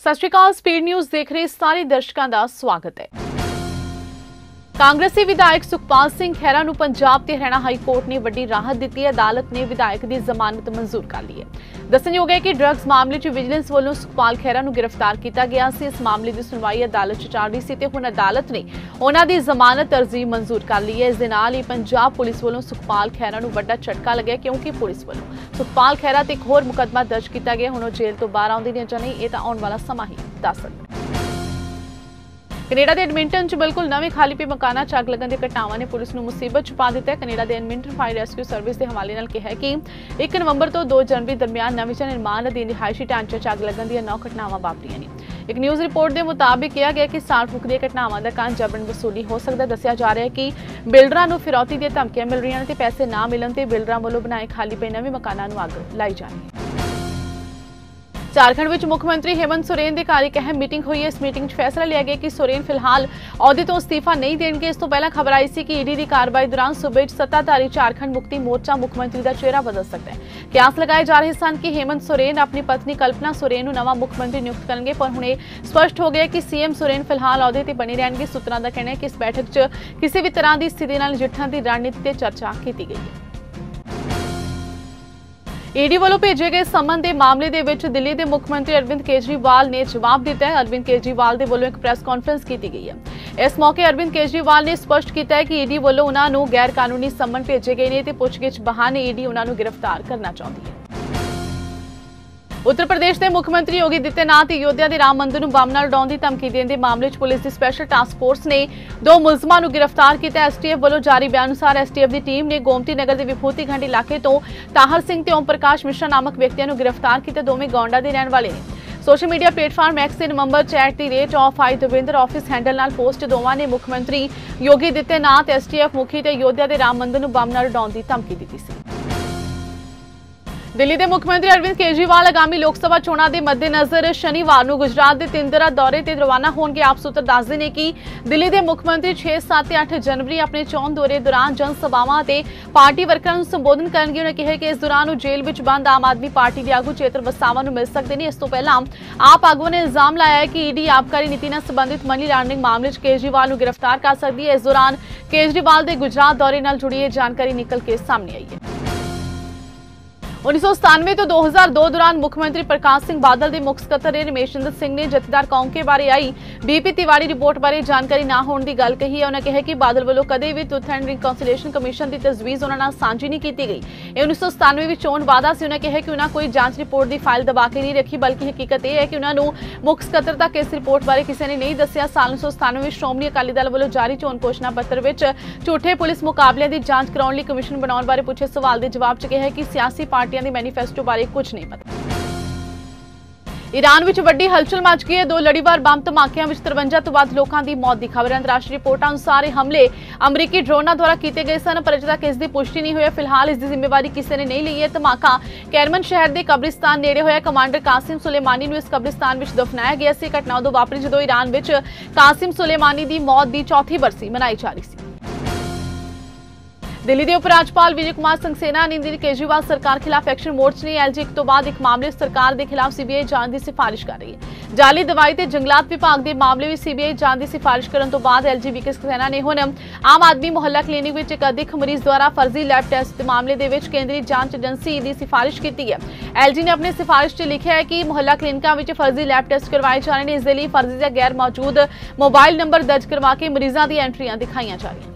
सत श्री अकाल। Speed news देख रहे सारे दर्शकों का स्वागत है। कांग्रेसी विधायक सुखपाल सिंह खैरा ਨੂੰ पंजाब ਤੇ हरियाणा हाई कोर्ट ने वड्डी राहत दी है। अदालत ने विधायक की जमानत मंजूर कर ली है। दस्सणयोग है कि ड्रग्स मामले च विजिलेंस वालों सुखपाल खैरा ਨੂੰ गिरफ्तार किया गया ਸੀ। इस मामले की सुनवाई अदालत च चल रही सी ते हुण अदालत ने उन्हां दी जमानत अर्जी मंजूर कर ली है। इस दे नाल ही पंजाब पुलिस वालों सुखपाल खैरा ਨੂੰ ਵੱਡਾ झटका लग्या क्योंकि पुलिस वालों सुखपाल खैरा ते एक होर मुकदमा दर्ज किया गया। हुण जेल तो बाहर आउंदे ने जां नहीं ये तां आउण वाला समा ही दस सकदा। कनेडा के एडमिंटन च बिल्कुल नवे खाली पे मकाना च अग लगन की घटनावां ने पुलिस को मुसीबत च पा दिता है। कनेडा के एडमिंटन फायर रेस्क्यू सर्विस के हवाले नाल कहा है कि 1 नवंबर तो 2 जनवरी दरमियान नवीं निर्माण अधीन रिहायशी ढांचे च अग लगन दी 9 घटनावां वापरियां ने। एक न्यूज़ रिपोर्ट के मुताबिक कहा गया कि साड़ फूक दी घटनावां का कारण जबरन वसूली हो सकता। दस्सिया जा रहा है कि बिल्डरां नूं फिरौती दी धमकियां मिल रही हैं ते पैसे ना मिलन ते बिल्डरां वालों बनाए खाली पे नवे मकानां नूं अग लाई जा रही है। झारखंड में मुख्यमंत्री हेमंत सोरेन की घर एक अहम मीटिंग हुई है। इस मीटिंग फैसला लिया गया कि सोरेन फिलहाल अहुदे तो इस्तीफा नहीं देंगे। इस तो पहला खबर आई सी कि ईडी की कार्रवाई दौरान सूबे सत्ताधारी झारखंड मुक्ति मोर्चा मुख्यमंत्री का चेहरा बदल सकता है। कयास लगाए जा रहे सन कि हेमंत सोरेन अपनी पत्नी कल्पना सोरेन को नवा मुख्यमंत्री नियुक्त करेंगे, पर हुणे स्पष्ट हो गया कि सीएम सोरेन फिलहाल अहुदे ते बने रहेंगे। सूत्रों का कहना है कि इस बैठक च किसी भी तरह की स्थिति नाल नजिठण की रणनीति ते चर्चा की गई है। ईडी वालों भेजे गए समन के मामले दे विच दिल्ली के मुख्यमंत्री अरविंद केजरीवाल ने जवाब दिता है। अरविंद केजरीवाल के वालों एक प्रेस कॉन्फ्रेंस की गई है। इस मौके अरविंद केजरीवाल ने स्पष्ट किया है कि ईडी वालों उन्होंने गैर कानूनी समन भेजे गए हैं तो पुछगिछ बहाने ईडी उन्होंने गिरफ्तार करना चाहती है। उत्तर प्रदेश के मुख्यमंत्री योगी आदित्यनाथ अयोध्या के राम मंदिर में बम नाल उड़ाउण दी धमकी देने के मामले में पुलिस की स्पैशल टास्क फोर्स ने 2 मुलजमां नूं गिरफ्तार किया। एसटीएफ वालों जारी बयान अनुसार एसटीएफ की टीम ने गोमती नगर के विभूति घंट इलाके तो ताहर सिंह ते ओम प्रकाश मिश्रा नामक व्यक्तियों को गिरफ्तार किया। दोवें गौंडा के रहने वाले ने। सोशल मीडिया प्लेटफॉर्म एक्स के नवंबर @ऑफ देवेंद्र ऑफिस हैंडल नाल पोस्ट दोवां ने मुख्यमंत्री योगी आदित्यनाथ एसटीएफ मुखी ते अयोध्या के राम मंदिर में बम नाल उड़ाउण दी धमकी दी सी। दिल्ली के मुख्यमंत्री अरविंद केजरीवाल आगामी लोकसभा चोणों के मद्देनजर शनिवार को गुजरात के 3 दिन दौरे से रवाना होंगे। आप सूत्र दसदे ने कि दिल्ली के मुख्यमंत्री 6, 7 ते 8 जनवरी अपने चोण दौरे दौरान जनसभावां ते पार्टी वर्करां नूं संबोधन करनगे। उन्होंने कहा कि इस दौरान जेल में बंद आम आदमी पार्टी के आगू चेतर वसावा नूं मिल सकते हैं। इस तो पहला आप आगुओं ने इल्जाम लाया है कि ईडी आबकारी नीति नाल संबंधित मनी लॉन्ड्रिंग मामले में केजरीवाल नूं गिरफ्तार कर सकती है। इस दौरान केजरीवाल के गुजरात दौरे नाल जुड़ी यह जानकारी निकल के सामने आई है। 1997 तो 2002 दौरान मुख्यमंत्री प्रकाश सिंह बादल के मुख सकत्तर रमेशचंद्र सिंह ने जथेदार कौंके बारे आई बीपी तिवाड़ी रिपोर्ट बारे जानकारी ना होने की गल कही है। उन्होंने कहा कि बादल वालों कदे भी ट्रुथ एंड रिकनसिलिएशन कमीशन की तजवीज़ उन्होंने सांझी नहीं की गई। 1997 में चोण वादा से उन्होंने कहा कि उन्होंने कोई जांच रिपोर्ट की फाइल दबा के नहीं रखी, बल्कि हकीकत यह है कि उन्होंने मुख सकत्तर तक इस रिपोर्ट बारे किसी ने नहीं दसिया। साल 1997 में श्रोमणी अकाली दल वालों जारी चोण घोषणा पत्र में झूठे पुलिस मुकाबलिਆਂ की जांच कराने लिए कमीशन बनाने बारे पूछे सवाल के जवाब च कहा कि सियासी पार्टियां के मैनीफेस्टो बारे कुछ नहीं पता। ईरान में वड्डी हलचल मच गई है। 2 लड़ीवार बम धमाकों में 53 तो वध लोगों की मौत की खबर है। अंतरराष्ट्रीय रिपोर्टों अनुसार हमले अमरीकी ड्रोनों द्वारा किए गए सन, पर अजे तक इसकी पुष्टि नहीं हुई। फिलहाल इसकी जिम्मेवारी किसी ने नहीं ली है। धमाका कैरमन शहर के कब्रिस्तान नेड़े होया। कमांडर कासिम सुलेमानी को इस कब्रिस्तान में दफनाया गया सी। घटना उदों वापरी जदों ईरान में कासिम सुलेमानी की मौत की 4थी बरसी मनाई जा रही थी। दिल्ली के उपराज्यपाल विजय कुमार सक्सेना ने केजरीवाल सरकार खिलाफ एक्शन मोर्च ने एलजी एक तो बाद एक मामले सरकार के खिलाफ सीबीआई जांच की सिफारिश कर रही है। जाली दवाई ते जंगलात विभाग के मामले में सीबीआई जांच की सिफारिश करने तो बाद एलजी विजय सक्सेना ने हुण आम आदमी मुहल्ला क्लीनिक में एक अधिक मरीज द्वारा फर्जी लैब टेस्ट के मामले के केंद्रीय जांच एजेंसी की सिफारिश की है। एलजी ने अपनी सिफारिश से लिखा है कि मुहल्ला क्लीनिकों में फर्जी लैब टेस्ट करवाए जा रहे हैं। इसलिए फर्जी या गैर मौजूद मोबाइल नंबर दर्ज करवा के मरीजों की एंट्रियां दिखाई जा रही हैं।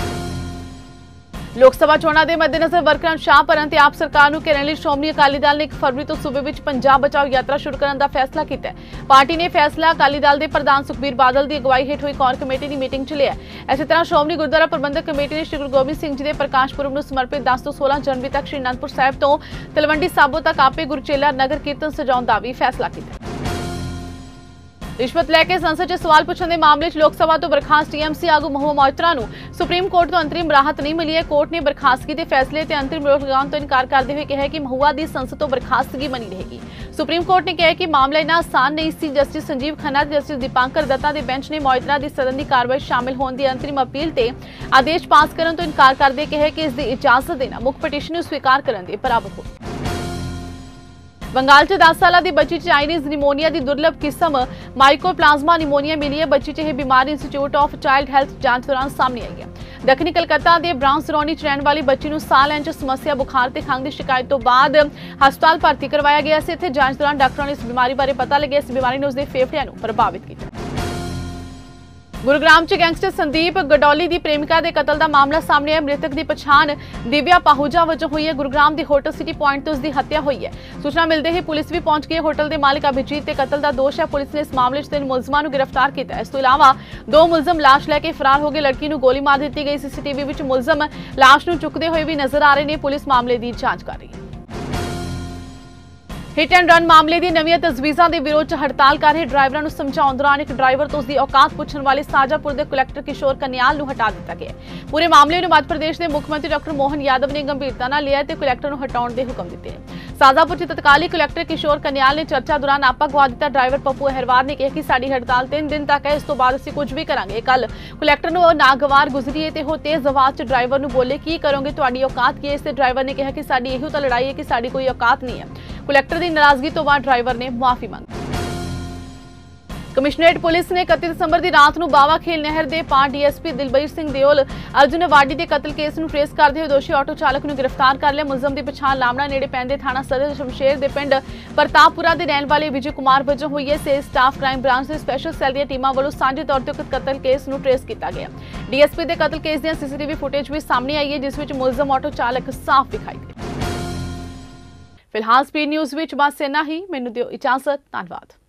लोकसभा चोणों के मद्देनजर वर्करां शाह भरन ते आप सरकार नूं घेरन लई श्रोमणी अकाली दल ने 1 फरवरी तो सूबे विच पंजाब बचाओ यात्रा शुरू करने का फैसला किया है। पार्टी ने फैसला अकाली दल के प्रधान सुखबीर बादल की अगवाई हेठ हुई कोर कमेटी की मीटिंग च लिया। इसी तरह श्रोमणी गुरुद्वारा प्रबंधक कमेटी ने श्री गुरु गोबिंद सिंह जी के प्रकाश पुरब नूं समर्पित 10 तो 16 जनवरी तक श्री अनंदपुर साहिब तो तलवंडी साबो तक आपे गुरचेला नगर कीर्तन सजाउण का भी फैसला किया। रिश्वत लैके संसद च सवाल पूछने के मामले में लोकसभा तो बर्खास्त टीएमसी आगू महुआ मोइत्रा नूं सुप्रीम कोर्ट तो अंतरिम राहत नहीं मिली है। कोर्ट ने बर्खास्तगी के फैसले से अंतरिम रोक लगाने तो इनकार करते हुए कहा कि महुआ की संसद तो बर्खास्तगी बनी रहेगी। सुप्रीम कोर्ट ने कहा कि मामला इन्ना आसान नहीं सी। जस्टिस संजीव खन्ना ते जस्टिस दीपांकर दत्ता के बेंच ने मोइत्रा की सदन की कार्रवाई शामिल होने की अंतरिम अपील से आदेश पास करने तो इनकार करते कहा कि इसकी इजाजत देना मुख पटिशन स्वीकार करने के बराबर हो। बंगाल च 10 साल की बच्ची चाइनीज निमोनिया की दुर्लभ किस्म माइकोप्लाज्मा निमोनिया मिली है। बच्ची च यह बीमारी इंस्टीट्यूट ऑफ चाइल्ड हेल्थ जांच दौरान सामने आई है। दक्षिणी कलकत्ता के ब्राउन सरौनी च रहने वाली बच्ची को साह लैण च समस्या, बुखार ते खंघ की शिकायत तो बाद हस्पताल भर्ती करवाया गया से। इत्थे जांच दौरान डॉक्टरों ने इस बीमारी बारे पता लगे इस बीमारी ने उसके फेफड़ियां प्रभावित किया। गुरुग्राम च गैंगस्टर संदीप गडौली की प्रेमिका के कतल का मामला सामने आया। मृतक की पछाण दिव्या पाहूजा वजों हुई है। गुरुग्राम की होटल सिटी पॉइंट तो उसकी हत्या हुई है। सूचना मिलते ही पुलिस भी पहुंच गई है। होटल के मालिक अभिजीत के कतल का दोष है। पुलिस ने इस मामले 3 मुलजमां नूं गिरफ्तार किया है। इस तो इलावा 2 मुलजम लाश लैके फरार हो गए। लड़की नूं गोली मार दी गई। सीसीटीवी विच मुलजम लाश नूं चुकते हुए भी नजर आ रहे हैं। पुलिस मामले की जांच कर रही है। हिट एंड रन मामले की नवीं तजवीज़ां के विरोध च हड़ताल कर रहे ड्राइवरों को समझाउण दौरान एक ड्राइवर तो उसकी औकात पूछण वाले शाजापुर के कलैक्टर किशोर कन्याल को हटा दिता गया। पूरे मामले में मध्य प्रदेश के मुख्यमंत्री डॉक्टर मोहन यादव ने गंभीरता नाल लिया ते कलैक्टर को हटाउण के हुक्म दिते। शाजापुर के तत्काली कलैक्टर किशोर कन्याल ने चर्चा दौरान आपा गवा दिता। ड्राइवर पप्पू अहरवार ने कहा कि साडी हड़ताल 3 दिन तक है, इस तो बाद असीं कुछ भी करांगे। कल कलैक्टर को नागवार गुजरी है तो तेज आवाज च ड्राइवर को बोले की करोगे, तुहाडी औकात की है। इस ड्राइवर ने कहा कि साडी इहो तां लड़ाई है कि साडी कोई औकात नहीं है। कलैक्टर की नाराजगी तो बाद ड्राइवर ने माफी मांगी। कमिश्नरेट पुलिस ने 31 दिसंबर की रात को बावा खेल नहर के पार डीएसपी दिलबीर सिंह देओल अर्जुन अवार्डी के कतल केस में ट्रेस करते हुए दोषी ऑटो चालक को गिरफ्तार कर लिया। मुलजम की पछाण लामड़ा नेड़े पैंदे थाना सदर शमशेर के पिंड प्रतापपुरा के रहने वाले विजय कुमार वजों हुई है। से स्टाफ क्राइम ब्रांच के स्पैशल सैल दी टीमां वालों सांझे तौर पर कतल केस में ट्रेस किया गया। डीएसपी के कतल केस दी सीसीटीवी फुटेज भी सामने आई है जिस विच मुलजम ऑटो चालक साफ दिखाई दे। फिलहाल स्पीड न्यूज़ विच बस इन्ना ही। मैनूं दिओ इजाजत। धन्यवाद।